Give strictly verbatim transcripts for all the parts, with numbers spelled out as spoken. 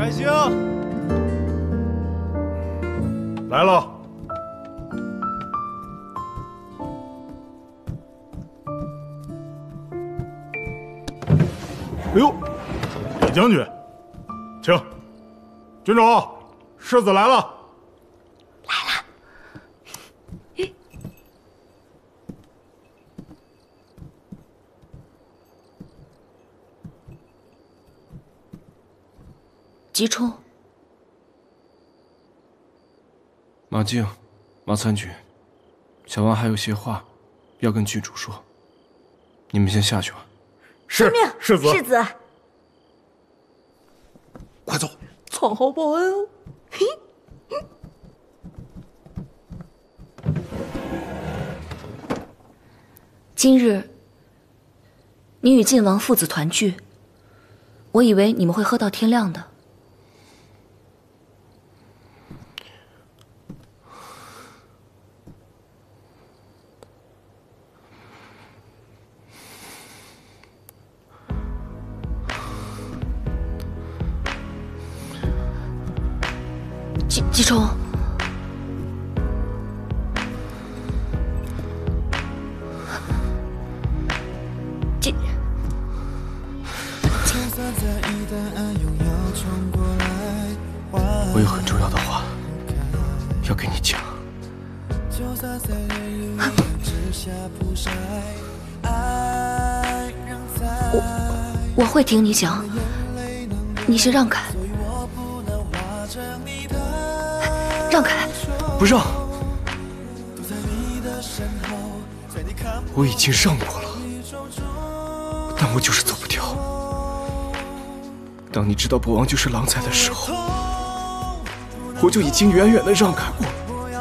海星来了。哎呦，李将军，请。军长，世子来了。 来了。急冲。 马静、马参军，小王还有些话要跟郡主说，你们先下去吧。 是，世子。 世子， 快走， 闯好报恩哦。嘿。今日你与晋王父子团聚，我以为你们会喝到天亮的。 季季冲，季， 我有很重要的话要跟你讲。 我我会听你讲，你先让开。 让开！ 不让！我已经让过了，但我就是走不掉。当你知道博王就是郎才的时候，我就已经远远的让开过。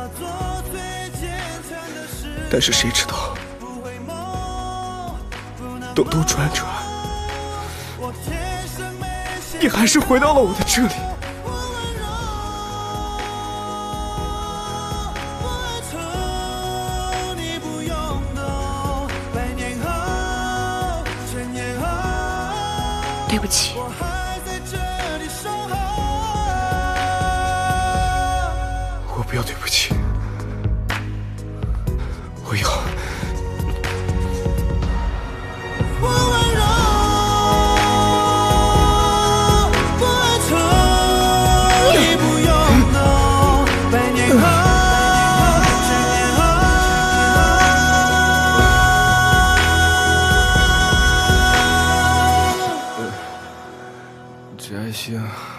但是谁知道，兜兜转转，你还是回到了我的这里。 对不起， 我不要对不起，我要。翟星。